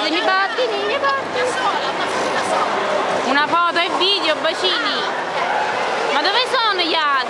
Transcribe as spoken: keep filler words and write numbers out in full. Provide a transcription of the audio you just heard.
batti, mi batti, mi batti. Una foto e video, bacini. Ma dove sono gli altri?